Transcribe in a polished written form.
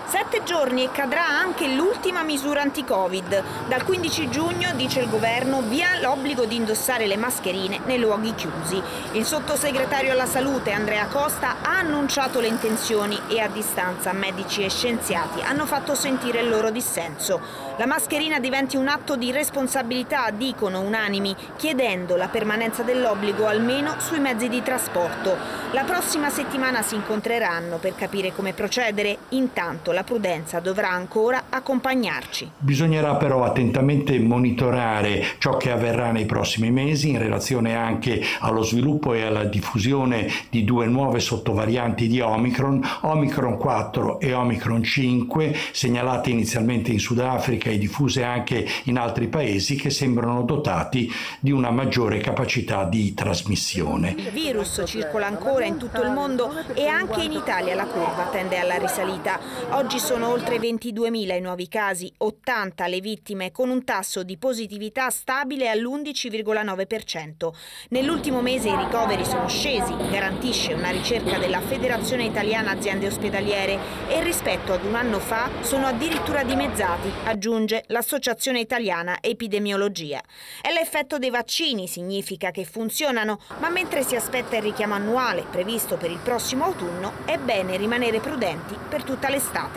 7 giorni e cadrà anche l'ultima misura anti-Covid. Dal 15 giugno, dice il governo, via l'obbligo di indossare le mascherine nei luoghi chiusi. Il sottosegretario alla salute Andrea Costa ha annunciato le intenzioni e a distanza medici e scienziati hanno fatto sentire il loro dissenso. La mascherina diventi un atto di responsabilità, dicono unanimi, chiedendo la permanenza dell'obbligo almeno sui mezzi di trasporto. La prossima settimana si incontreranno per capire come procedere. Intanto la prudenza dovrà ancora accompagnarci. Bisognerà però attentamente monitorare ciò che avverrà nei prossimi mesi in relazione anche allo sviluppo e alla diffusione di 2 nuove sottovarianti di Omicron, Omicron 4 e Omicron 5, segnalate inizialmente in Sudafrica e diffuse anche in altri paesi che sembrano dotati di una maggiore capacità di trasmissione. Il virus circola ancora in tutto il mondo e anche in Italia la curva tende alla risalita. Oggi sono oltre 22.000 i nuovi casi, 80 le vittime, con un tasso di positività stabile all'11,9%. Nell'ultimo mese i ricoveri sono scesi, garantisce una ricerca della Federazione Italiana Aziende Ospedaliere, e rispetto ad un anno fa sono addirittura dimezzati, aggiunge l'Associazione Italiana Epidemiologia. È l'effetto dei vaccini, significa che funzionano, ma mentre si aspetta il richiamo annuale previsto per il prossimo autunno, è bene rimanere prudenti per tutta l'estate.